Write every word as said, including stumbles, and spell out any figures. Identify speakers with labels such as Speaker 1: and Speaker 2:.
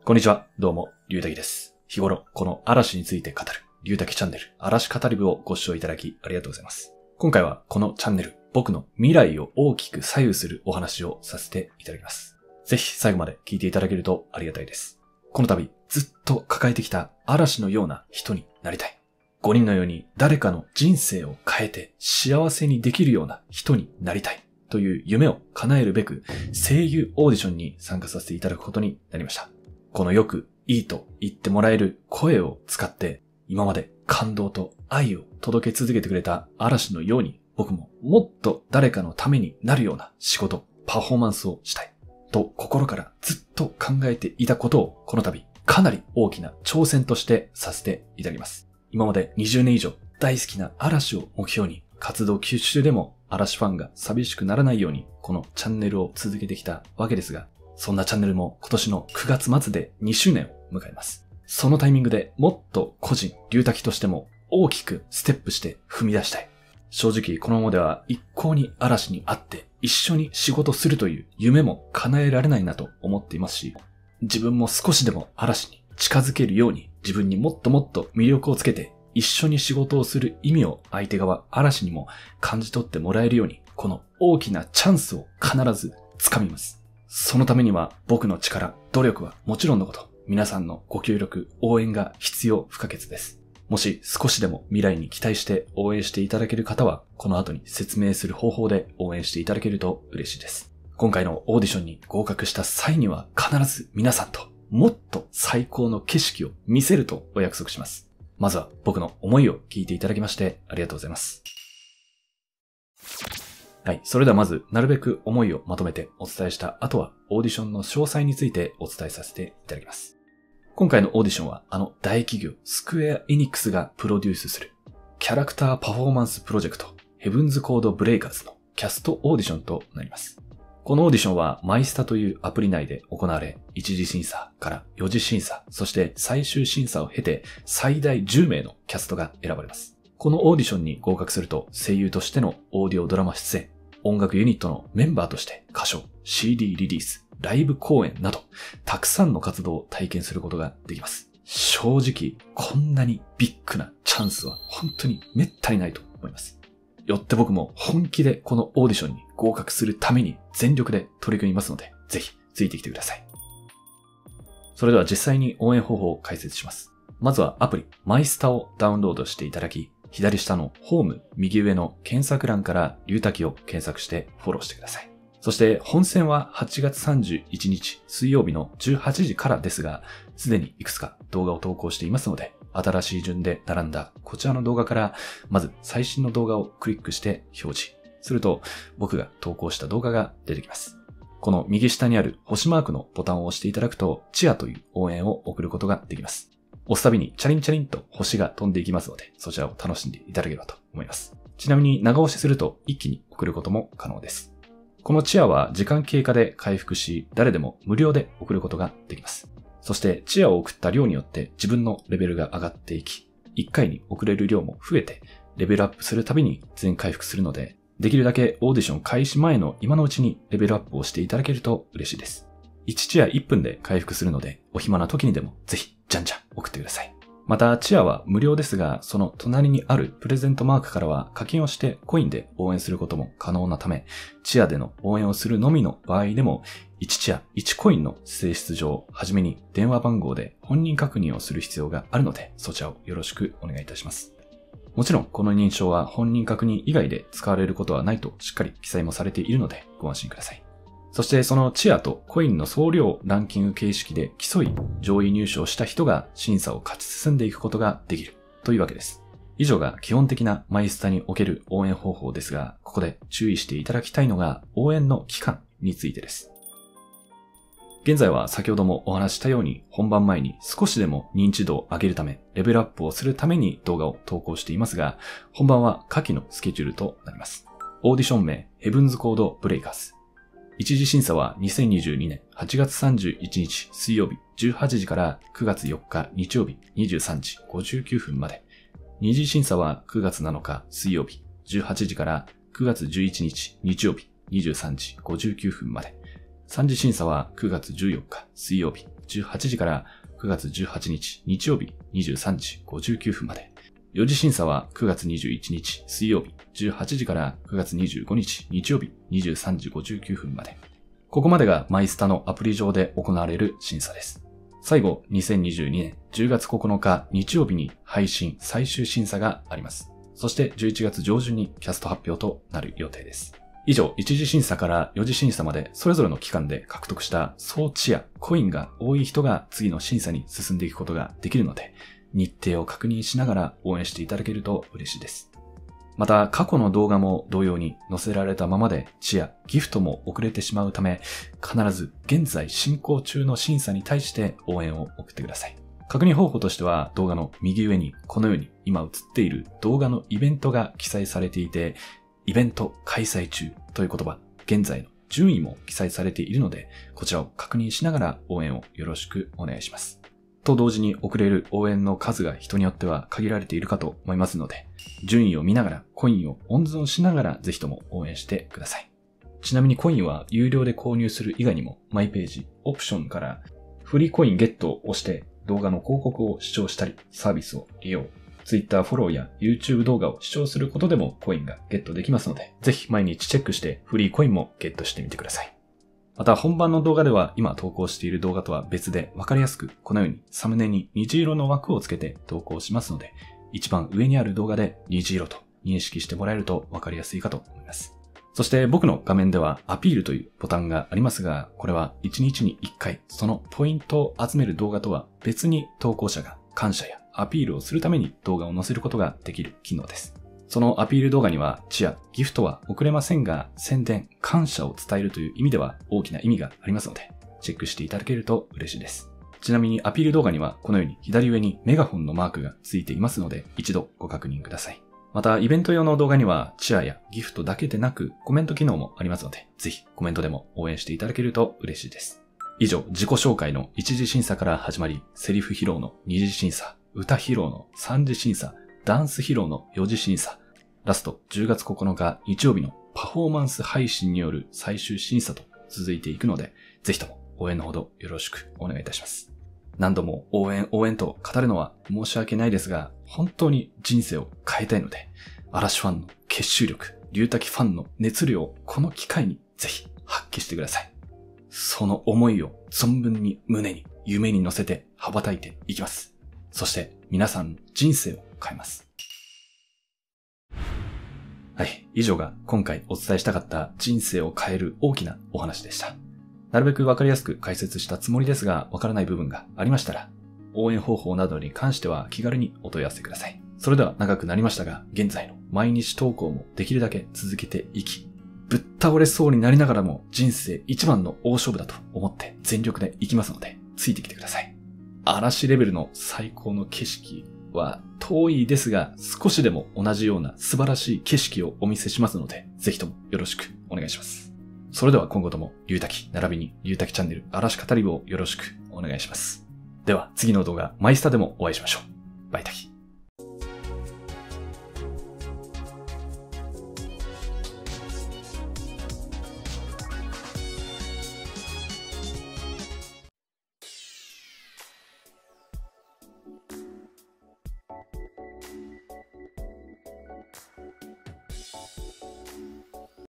Speaker 1: こんにちは、どうも、龍滝です。日頃、この嵐について語る、龍滝チャンネル、嵐語り部をご視聴いただきありがとうございます。今回はこのチャンネル、僕の未来を大きく左右するお話をさせていただきます。ぜひ最後まで聞いていただけるとありがたいです。この度、ずっと抱えてきた嵐のような人になりたい。ごにんのように誰かの人生を変えて幸せにできるような人になりたいという夢を叶えるべく声優オーディションに参加させていただくことになりました。このよくいいと言ってもらえる声を使って今まで感動と愛を届け続けてくれた嵐のように僕ももっと誰かのためになるような仕事、パフォーマンスをしたいと心からずっと考えていたことをこの度かなり大きな挑戦としてさせていただきます。今までにじゅうねん以上大好きな嵐を目標に活動休止中でも嵐ファンが寂しくならないようにこのチャンネルを続けてきたわけですが、そんなチャンネルも今年のくがつ末でにしゅうねんを迎えます。そのタイミングでもっと個人、龍滝としても大きくステップして踏み出したい。正直このままでは一向に嵐に会って一緒に仕事するという夢も叶えられないなと思っていますし、自分も少しでも嵐に近づけるように自分にもっともっと魅力をつけて一緒に仕事をする意味を相手側嵐にも感じ取ってもらえるようにこの大きなチャンスを必ず掴みます。そのためには僕の力、努力はもちろんのこと、皆さんのご協力、応援が必要不可欠です。もし少しでも未来に期待して応援していただける方は、この後に説明する方法で応援していただけると嬉しいです。今回のオーディションに合格した際には必ず皆さんともっと最高の景色を見せるとお約束します。まずは僕の思いを聞いていただきましてありがとうございます。はい。それではまず、なるべく思いをまとめてお伝えした後は、オーディションの詳細についてお伝えさせていただきます。今回のオーディションは、あの大企業、スクエア・エニックスがプロデュースする、キャラクターパフォーマンスプロジェクト、ヘブンズ・コード・ブレイカーズのキャストオーディションとなります。このオーディションは、マイスタというアプリ内で行われ、一次審査から四次審査、そして最終審査を経て、最大じゅうめいのキャストが選ばれます。このオーディションに合格すると、声優としてのオーディオドラマ出演、音楽ユニットのメンバーとして歌唱、シーディー リリース、ライブ公演など、たくさんの活動を体験することができます。正直、こんなにビッグなチャンスは本当に滅多にないと思います。よって僕も本気でこのオーディションに合格するために全力で取り組みますので、ぜひついてきてください。それでは実際に応援方法を解説します。まずはアプリ、マイスタをダウンロードしていただき、左下のホーム右上の検索欄から龍滝を検索してフォローしてください。そして本戦ははちがつさんじゅういちにち水曜日のじゅうはちじからですが、すでにいくつか動画を投稿していますので、新しい順で並んだこちらの動画からまず最新の動画をクリックして表示すると僕が投稿した動画が出てきます。この右下にある星マークのボタンを押していただくとチアという応援を送ることができます。押すたびにチャリンチャリンと星が飛んでいきますので、そちらを楽しんでいただければと思います。ちなみに長押しすると一気に送ることも可能です。このチアは時間経過で回復し、誰でも無料で送ることができます。そしてチアを送った量によって自分のレベルが上がっていき、いっかいに送れる量も増えて、レベルアップするたびに全回復するので、できるだけオーディション開始前の今のうちにレベルアップをしていただけると嬉しいです。いちチアいっぷんで回復するので、お暇な時にでもぜひじゃんじゃん送ってください。またチアは無料ですが、その隣にあるプレゼントマークからは課金をしてコインで応援することも可能なため、チアでの応援をするのみの場合でも、いちチアいちコインの性質上、はじめに電話番号で本人確認をする必要があるので、そちらをよろしくお願いいたします。もちろんこの認証は本人確認以外で使われることはないとしっかり記載もされているのでご安心ください。そしてそのチアとコインの総量ランキング形式で競い上位入賞した人が審査を勝ち進んでいくことができるというわけです。以上が基本的なマイスタにおける応援方法ですが、ここで注意していただきたいのが応援の期間についてです。現在は先ほどもお話したように本番前に少しでも認知度を上げるため、レベルアップをするために動画を投稿していますが、本番は下記のスケジュールとなります。オーディション名、ヘブンズコードブレイカーズ。一次審査はにせんにじゅうにねんはちがつさんじゅういちにち水曜日じゅうはちじからくがつよっか日曜日にじゅうさんじごじゅうきゅうふんまで。二次審査はくがつなのか水曜日じゅうはちじからくがつじゅういちにち日曜日にじゅうさんじごじゅうきゅうふんまで。三次審査はくがつじゅうよっか水曜日じゅうはちじからくがつじゅうはちにち日曜日にじゅうさんじごじゅうきゅうふんまで。よじ審査はくがつにじゅういちにち水曜日じゅうはちじからくがつにじゅうごにち日曜日にじゅうさんじごじゅうきゅうふんまで。ここまでがマイスタのアプリ上で行われる審査です。最後、にせんにじゅうにねんじゅうがつここのか日曜日に配信最終審査があります。そしてじゅういちがつ上旬にキャスト発表となる予定です。以上、いちじ審査からよじ審査までそれぞれの期間で獲得した総チア、コインが多い人が次の審査に進んでいくことができるので、日程を確認しながら応援していただけると嬉しいです。また、過去の動画も同様に載せられたままでチア、ギフトも遅れてしまうため、必ず現在進行中の審査に対して応援を送ってください。確認方法としては動画の右上にこのように今映っている動画のイベントが記載されていて、イベント開催中という言葉、現在の順位も記載されているので、こちらを確認しながら応援をよろしくお願いします。と同時に送れる応援の数が人によっては限られているかと思いますので、順位を見ながらコインを温存しながらぜひとも応援してください。ちなみにコインは有料で購入する以外にもマイページ、オプションからフリーコインゲットを押して動画の広告を視聴したりサービスを利用。Twitter フォローや YouTube 動画を視聴することでもコインがゲットできますので、ぜひ毎日チェックしてフリーコインもゲットしてみてください。また本番の動画では今投稿している動画とは別で分かりやすくこのようにサムネに虹色の枠をつけて投稿しますので、一番上にある動画で虹色と認識してもらえると分かりやすいかと思います。そして僕の画面ではアピールというボタンがありますが、これはいちにちにいっかいそのポイントを集める動画とは別に投稿者が感謝やアピールをするために動画を載せることができる機能です。そのアピール動画にはチア、ギフトは送れませんが、宣伝、感謝を伝えるという意味では大きな意味がありますので、チェックしていただけると嬉しいです。ちなみにアピール動画にはこのように左上にメガホンのマークがついていますので、一度ご確認ください。また、イベント用の動画にはチアやギフトだけでなくコメント機能もありますので、ぜひコメントでも応援していただけると嬉しいです。以上、自己紹介の一次審査から始まり、セリフ披露の二次審査、歌披露の三次審査、ダンス披露のよじ審査、ラストじゅうがつここのか日曜日のパフォーマンス配信による最終審査と続いていくので、ぜひとも応援のほどよろしくお願いいたします。何度も応援応援と語るのは申し訳ないですが、本当に人生を変えたいので、嵐ファンの結集力、龍滝ファンの熱量をこの機会にぜひ発揮してください。その思いを存分に胸に夢に乗せて羽ばたいていきます。そして皆さんの人生を変えます。はい。以上が今回お伝えしたかった人生を変える大きなお話でした。なるべくわかりやすく解説したつもりですが、わからない部分がありましたら、応援方法などに関しては気軽にお問い合わせください。それでは長くなりましたが、現在の毎日投稿もできるだけ続けていき、ぶっ倒れそうになりながらも人生一番の大勝負だと思って全力でいきますので、ついてきてください。嵐レベルの最高の景色は遠いですが、少しでも同じような素晴らしい景色をお見せしますので、ぜひともよろしくお願いします。それでは今後とも龍滝並びに龍滝チャンネル嵐語り部をよろしくお願いします。では次の動画マイスタでもお会いしましょう。バイタキ。